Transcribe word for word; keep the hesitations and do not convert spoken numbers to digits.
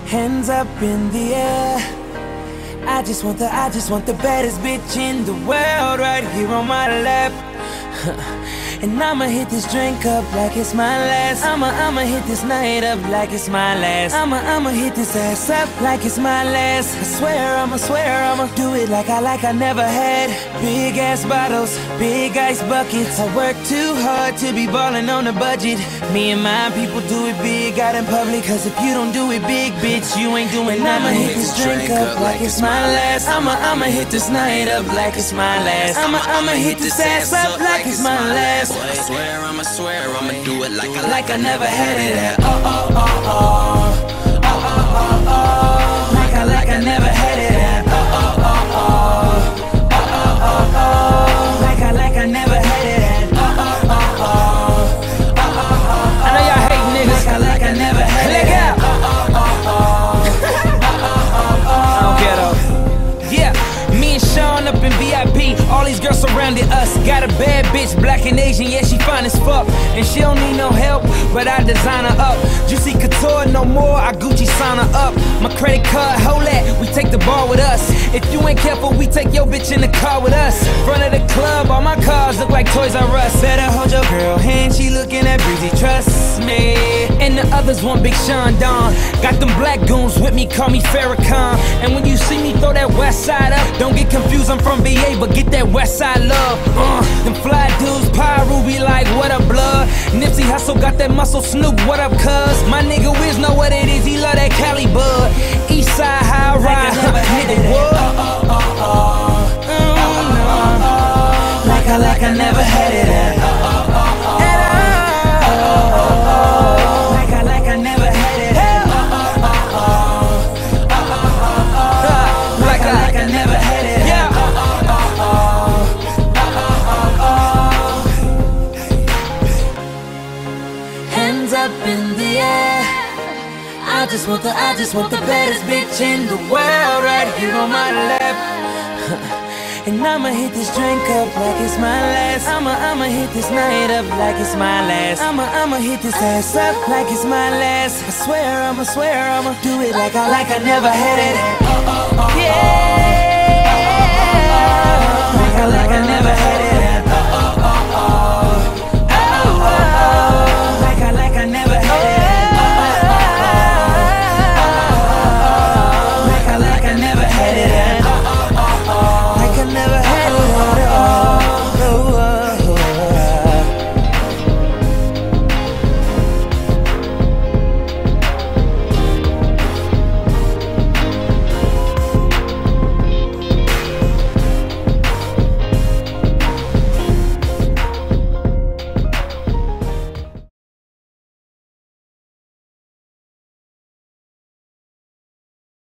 Hands up in the air. I just want the, I just want the baddest bitch in the world right here on my lap. And I'ma hit this drink up like it's my last. I'ma, I'ma hit this night up like it's my last. I'ma, I'ma hit this ass up like it's my last. I swear, I'ma swear, I'ma do it like I, like I never had. Big ass bottles, big ice buckets. I work too hard to be ballin' on a budget. Me and my people do it big out in public. Cause if you don't do it big, bitch, you ain't doing nothing. I'ma hit this drink up like it's my last. I'ma, I'ma hit this night up like it's my last. I'ma, I'ma hit this ass up like it's my last. I swear, I'ma swear, I'ma do it like I, like I never had it at. Oh, oh, oh, oh. Oh, oh, oh, oh. Like I, like I never had it at. Oh, oh, oh, oh. Oh, oh, oh, oh. Like I, like I never had it at. Oh, oh, oh, oh. Oh, oh, oh, oh. I know y'all hate niggas. Like I, like I never had it at. Oh, oh, oh, oh. I don't care though. Yeah, me and Sean up in V I P. All these girls surrounded us. Got a bad bitch, black and Asian, yeah, she fine as fuck. And she don't need no help, but I design her up. Juicy Couture, no more, I Gucci sign her up. My credit card, hold that, we take the ball with us. If you ain't careful, we take your bitch in the car with us. Front of the club, all my cars look like Toys R Us. Better hold your girl hand, she looking at Breezy, trust me. And the others want Big Sean Don. Got them black goons with me, call me Farrakhan. And when you see me throw that west side up, don't get confused, I'm from V A, but get that west side love. Uh, them fly dudes, Pyro be like, what up, blood? Nipsey Hussle got that muscle, Snoop, what up, cuz? My nigga Wiz know what it is, he love that Cali bud. East side, high ride, nigga, what? Oh, oh, oh, oh. Oh, no. Like I, like I never had it at. Oh, oh, oh, oh. Oh, oh, oh. Like I, like I never had it at. Oh, oh, oh, oh. Oh, oh, oh, oh. Like I, like I never had it at. Yeah. Hands up in the air. I just want the, I just want the baddest bitch in the world right here on my lap. And I'ma hit this drink up like it's my last. I'ma, I'ma hit this night up like it's my last. I'ma, I'ma hit this ass up like it's my last. I swear, I'ma swear, I'ma do it like I, like I never had it. Yeah. Like I, like I never had it.